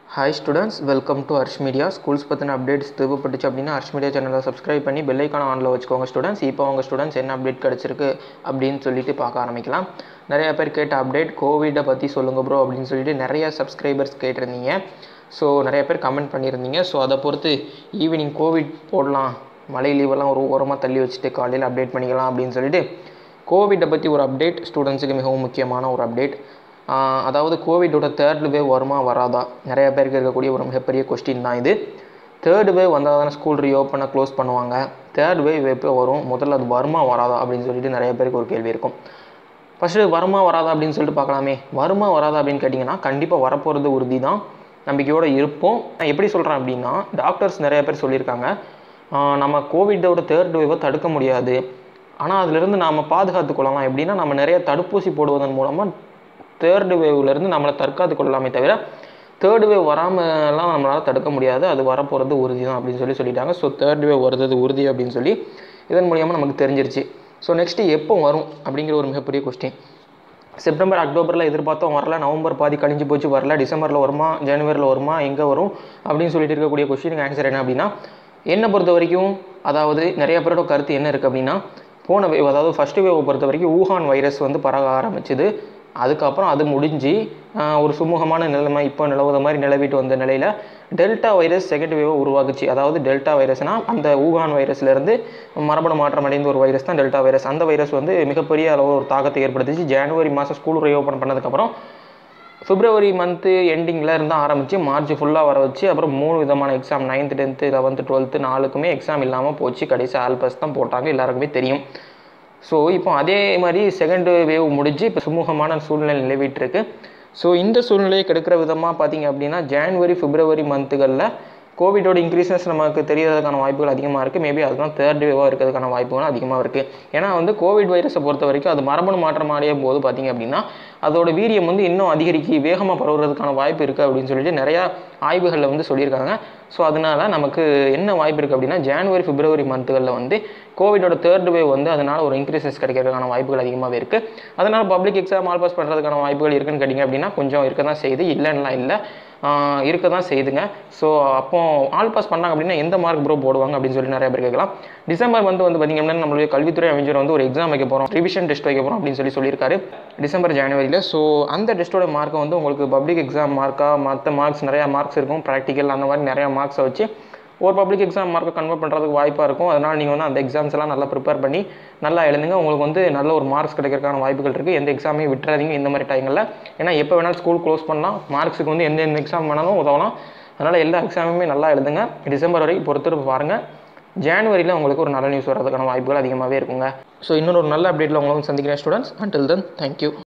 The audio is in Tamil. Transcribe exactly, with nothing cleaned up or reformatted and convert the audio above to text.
Hi students, welcome to Arsh Media. Schools பத்தின அப்டேட்ஸ் தேவைப்பட்டுச்சு அப்படின்னா Arsh Media சேனலை சப்ஸ்கிரைப் பண்ணி பெல் ஐக்கான ஆனில் வச்சுக்கோங்க ஸ்டூடெண்ட்ஸ். இப்போ அவங்க ஸ்டூடெண்ட்ஸ் என்ன அப்டேட் கிடச்சிருக்கு அப்படின்னு சொல்லிட்டு பார்க்க ஆரம்பிக்கலாம். நிறைய பேர் கேட்ட அப்டேட் கோவிடை பற்றி சொல்லுங்கள் ப்ரோ அப்படின்னு சொல்லிட்டு நிறைய சப்ஸ்கிரைபர்ஸ் கேட்டிருந்தீங்க. ஸோ நிறைய பேர் கமெண்ட் பண்ணியிருந்தீங்க. ஸோ அதை பொறுத்து ஈவினிங் கோவிட் போடலாம், மழை லீவெல்லாம் ஒரு ஓரமாக தள்ளி வச்சுட்டு காலையில் அப்டேட் பண்ணிக்கலாம் அப்படின்னு சொல்லிட்டு கோவிட்டை பற்றி ஒரு அப்டேட் ஸ்டூடெண்ட்ஸுக்கு மிகவும் முக்கியமான ஒரு அப்டேட். அதாவது கோவிடோட தேர்ட் வேவ் வருமா வராதா, நிறைய பேருக்கு இருக்கக்கூடிய ஒரு மிகப்பெரிய கொஸ்டின் தான் இது. தேர்ட் வேவ் வந்தால் தானே ஸ்கூல் ரீஓப்பனை க்ளோஸ் பண்ணுவாங்க. தேர்ட் வேவ் எப்போ வரும், முதல்ல அது வருமா வராதா அப்படின்னு சொல்லிட்டு நிறைய பேருக்கு ஒரு கேள்வி இருக்கும். ஃபஸ்ட்டு வருமா வராதா அப்படின்னு சொல்லிட்டு பார்க்கலாமே. வருமா வராதா அப்படின்னு கேட்டிங்கன்னா கண்டிப்பாக வரப்போகிறது உறுதி தான், நம்பிக்கையோடு இருப்போம். நான் எப்படி சொல்கிறேன் அப்படின்னா, டாக்டர்ஸ் நிறைய பேர் சொல்லியிருக்காங்க நம்ம கோவிடோட தேர்ட் வேவை தடுக்க முடியாது, ஆனால் அதிலிருந்து நாம் பாதுகாத்து கொள்ளலாம். எப்படின்னா நம்ம நிறைய தடுப்பூசி போடுவதன் மூலமாக தேர்டு வேவ்லேருந்து நம்மளை தற்காத்து கொள்ளலாமே தவிர தேர்டு வேவ் வராமலாம் நம்மளால் தடுக்க முடியாது. அது வரப்போகிறது உறுதி தான் அப்படின்னு சொல்லி சொல்லிட்டாங்க. ஸோ தேர்ட் வேவ் வருது உறுதி அப்படின்னு சொல்லி இதன் மூலியமாக நமக்கு தெரிஞ்சிருச்சு. ஸோ நெக்ஸ்ட்டு எப்போ வரும் அப்படிங்கிற ஒரு மிகப்பெரிய கொஸ்டின். செப்டம்பர் அக்டோபரில் எதிர்பார்த்தோம், வரல. நவம்பர் பாதி கழிஞ்சு போச்சு, வரல. டிசம்பரில் வருமா, ஜனவரியில் வருமா, எங்கே வரும் அப்படின்னு சொல்லிட்டு இருக்கக்கூடிய கொஸ்டினுக்கு ஆன்சர் என்ன அப்படின்னா, என்னை பொறுத்த வரைக்கும், அதாவது நிறைய பேரோட கருத்து என்ன இருக்குது அப்படின்னா, போன வேவ் அதாவது ஃபஸ்ட்டு வேவை பொறுத்த வரைக்கும் ஊஹான் வைரஸ் வந்து பரவ ஆரம்பிச்சுது. அதுக்கப்புறம் அது முடிஞ்சு ஒரு சுமூகமான நிலைமை இப்போ நிலவுற மாதிரி நிலவிட்டு வந்த நிலையில் டெல்டா வைரஸ் செகண்ட் வேவை உருவாக்குச்சு. அதாவது டெல்டா வைரஸ்னால் அந்த ஊகான் வைரஸ்லேருந்து மரபணு மாற்றம் அடைந்த ஒரு வைரஸ் தான் டெல்டா வைரஸ். அந்த வைரஸ் வந்து மிகப்பெரிய அளவு ஒரு தாக்கத்தை ஏற்படுத்திச்சு. ஜனவரி மாதம் ஸ்கூல் ரீஓப்பன் பண்ணதுக்கப்புறம் பிப்ரவரி மந்த்து எண்டிங்கில் இருந்து ஆரம்பித்து மார்ச் ஃபுல்லாக வர வச்சு அப்புறம் மூணு விதமான exam, ninth tenth eleventh twelfth நாலுக்குமே எக்ஸாம் இல்லாமல் போச்சு. கடைசி ஆல்பஸ் தான் போட்டாங்க, எல்லாருக்குமே தெரியும். ஸோ இப்போ அதே மாதிரி செகண்ட் வேவ் முடிஞ்சு இப்போ சுமூகமான சூழ்நிலை நிலவிட்டுருக்கு. ஸோ இந்த சூழ்நிலையை கெடுக்கிற விதமாக பார்த்திங்க அப்படின்னா ஜனவரி பிப்ரவரி மந்த்துகளில் கோவிடோட இன்க்ரீசஸ் நமக்கு தெரியறதுக்கான வாய்ப்புகள் அதிகமாக இருக்குது. மேபி அதுதான் தேர்ட் வேவாக இருக்கிறதுக்கான வாய்ப்புகளும் அதிகமாக இருக்குது. ஏன்னா வந்து கோவிட் வைரஸை பொறுத்த வரைக்கும் அது மரபணு மாற்றம் அடையும் போது பார்த்திங்க அப்படின்னா அதோட வீரியம் வந்து இன்னும் அதிகரிக்கி வேகமாக பரவுறதுக்கான வாய்ப்பு இருக்குது அப்படின்னு சொல்லிட்டு நிறையா ஆய்வுகளில் வந்து சொல்லியிருக்காங்க. ஸோ அதனால் நமக்கு என்ன வாய்ப்பு இருக்குது அப்படின்னா ஜனவரி பிப்ரவரி மந்த்துகளில் வந்து கோவிடோட தேர்ட் வேவ் வந்து அதனால் ஒரு இன்க்ரீசஸ் கிடைக்கிறதுக்கான வாய்ப்புகள் அதிகமாகவே இருக்குது. அதனால் பப்ளிக் எக்ஸாம் ஆல் பாஸ் பண்ணுறதுக்கான வாய்ப்புகள் இருக்குன்னு கேட்டிங்க அப்படின்னா கொஞ்சம் இருக்க தான் செய்யுது, இல்லைன்னா இல்லை, இருக்க தான் செய்யுதுங்க. ஸோ அப்போ ஆல் பாஸ் பண்ணாங்க அப்படின்னா எந்த மார்க் ப்ரோ போடுவாங்க அப்படின்னு சொல்லி நிறைய பேர் கேட்கலாம். டிசம்பர் மந்த் வந்து பார்த்திங்க அப்படின்னா நம்மளுடைய கல்வித்துறை அமைச்சர் வந்து ஒரு எக்ஸாம் வைக்க போகிறோம், ரிவிஷன் டெஸ்ட் வைக்க போகிறோம் அப்படின்னு சொல்லி சொல்லியிருக்காரு டிசம்பர் ஜனவரியில். ஸோ அந்த டெஸ்ட்டோட மார்க்கை வந்து உங்களுக்கு பப்ளிக் எக்ஸாம் மார்க்காக மற்ற மார்க்ஸ் நிறையா மார்க்ஸ் இருக்கும், ப்ராக்டிக்கல் அந்த மாதிரி நிறையா மார்க்ஸை வச்சு ஒரு பப்ளிக் எக்ஸாம் மார்க்கை கன்வெர்ட் பண்ணுறதுக்கு வாய்ப்பாக இருக்கும். அதனால் நீங்கள் வந்து அந்த எக்ஸாம்ஸ் எல்லாம் நல்லா ப்ரிப்பேர் பண்ணி நல்லா எழுதுங்க. உங்களுக்கு வந்து நல்ல ஒரு மார்க்ஸ் கிடைக்கிறதுக்கான வாய்ப்புகள் இருக்குது. எந்த எக்ஸாமையும் விட்டுறாதீங்க இந்த மாதிரி டைமில். ஏன்னா எப்போ வேணாலும் ஸ்கூல் க்ளோஸ் பண்ணலாம், மார்க்ஸுக்கு வந்து எந்த எந்த எக்ஸாம் வேணாலும் உதவலாம். அதனால் எல்லா எக்ஸாமுமே நல்லா எழுதுங்க. டிசம்பர் வரைக்கும் பொறுத்து பாருங்கள். ஜனவரியில் உங்களுக்கு ஒரு நல்ல நியூஸ் வர்றதுக்கான வாய்ப்புகள் அதிகமாகவே இருக்குங்க. ஸோ இன்னொரு நல்ல அப்டேட்டில் உங்களை வந்து சந்திக்கிறேன் ஸ்டூடெண்ட்ஸ். Until then thank you.